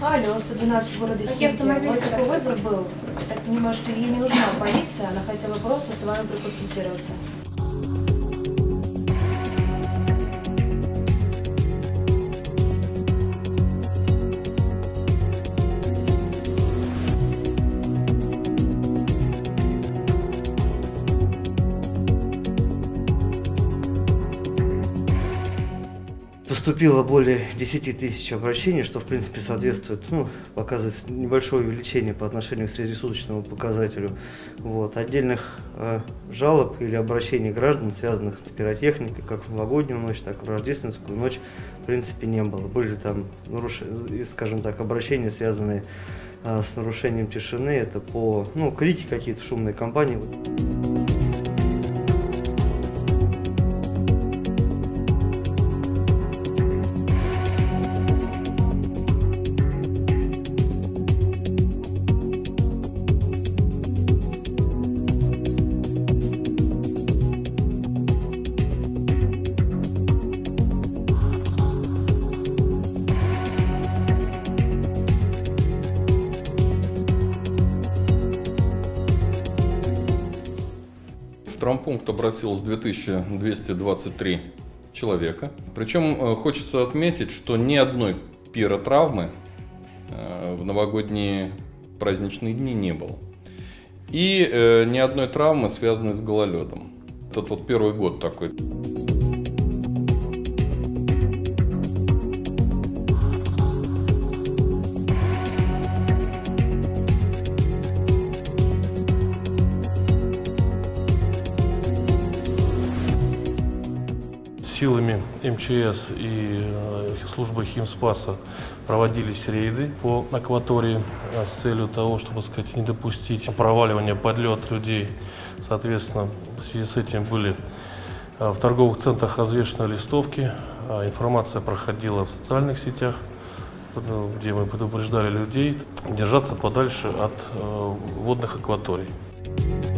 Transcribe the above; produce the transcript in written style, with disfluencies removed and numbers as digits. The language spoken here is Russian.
Галя, 112 города Химки. Вот такой вызов был. Я так понимаю, что ей не нужна полиция, она хотела просто с вами проконсультироваться. Поступило более 10 тысяч обращений, что в принципе соответствует, показывает небольшое увеличение по отношению к среднесуточному показателю. Отдельных жалоб или обращений граждан, связанных с пиротехникой, как в новогоднюю ночь, так и в рождественскую ночь, в принципе не было. Были там, скажем так, обращения, связанные с нарушением тишины, это по крики, какие-то шумные компании. В травмпункт обратилось 2223 человека. Причем хочется отметить, что ни одной пиротравмы в новогодние праздничные дни не было. И ни одной травмы, связанной с гололедом. Это первый год такой. Силами МЧС и службы Химспаса проводились рейды по акватории с целью того, чтобы, не допустить проваливания, подлет людей. Соответственно, в связи с этим были в торговых центрах развешаны листовки, информация проходила в социальных сетях, где мы предупреждали людей держаться подальше от водных акваторий.